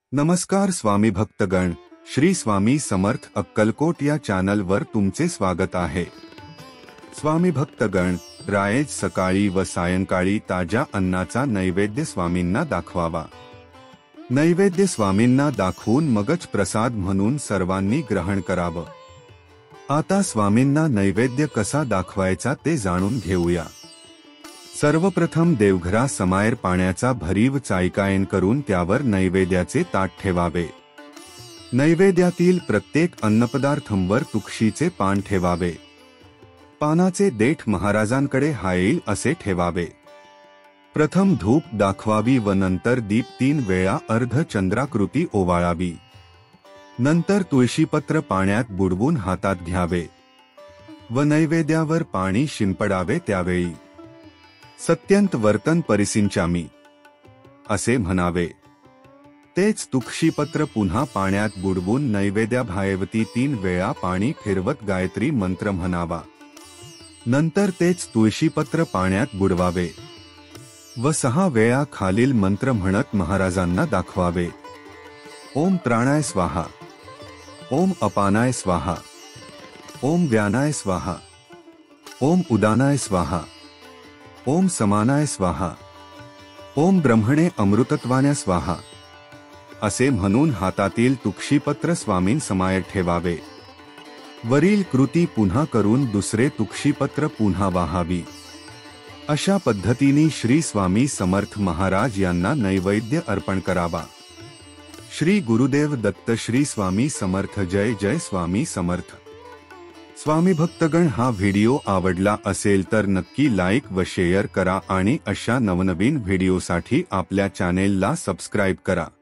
नमस्कार स्वामी भक्तगण, श्री स्वामी समर्थ अक्कलकोट या चॅनलवर तुमचे स्वागत आहे। स्वामी भक्तगण, रायज सकाळी व सायंकाळी ताज्या अन्नाचा नैवेद्य स्वामींना दाखवावा। नैवेद्य स्वामींना दाखवून मगच प्रसाद म्हणून सर्वांनी ग्रहण करावं। आता स्वामींना नैवेद्य कसा दाखवायचा ते जाणून घेऊया। सर्वप्रथम देवघरा समायर पाण्याचा भरीव चाईकायन करून त्यावर नैवेद्याचे ताट ठेवावे। नैवेद्यातील प्रत्येक अन्नपदार्थांवर तुळशीचे पान ठेवावे। पानाचे देठ महाराजांकडे हाईल असे ठेवावे। प्रथम धूप दाखवावी व नंतर दीप 3 वेळा अर्धचंद्राकृती ओवाळावी। नंतर तुळशीपत्र पाण्यात बुडवून हातात घ्यावे व नैवेद्यावर पाणी शिंपडावे। त्यावेळी सत्यंत वर्तन परिसिंचामी असे म्हणावे। तेच तुळशीपत्र पुन्हा पाण्यात बुडवून नैवेद्याभोवती 3 वेळा पाणी फिरवत गायत्री मंत्र म्हणावा। नंतर तेच तुळशीपत्र पाण्यात बुडवावे व 6 वेळा खालील मंत्र म्हणत महाराजांना दाखवावे। ओम प्राणाय स्वाहा, ओम अपानाय स्वाहा, ओम व्यानाय स्वाहा, ओम उदानाय स्वाहा, ओम समानाय स्वाहा, ओम ब्रह्मणे अमृतत्वान्या स्वाहा असे म्हणून हातातील तुळशीपत्र स्वामींसमोर ठेवावे। वरील कृती पुन्हा करून दुसरे तुळशीपत्र पुन्हा वाहावी। अशा पद्धतीने श्री स्वामी समर्थ महाराज यांना नैवेद्य अर्पण करावा। श्री गुरुदेव दत्त। श्री स्वामी समर्थ। जय जय स्वामी समर्थ। स्वामी भक्तगण, हा व्हिडिओ आवडला असेल तर नक्की लाईक व शेअर करा आणि अशा नवनवीन व्हिडिओसाठी आपल्या चॅनेलला सबस्क्राईब करा।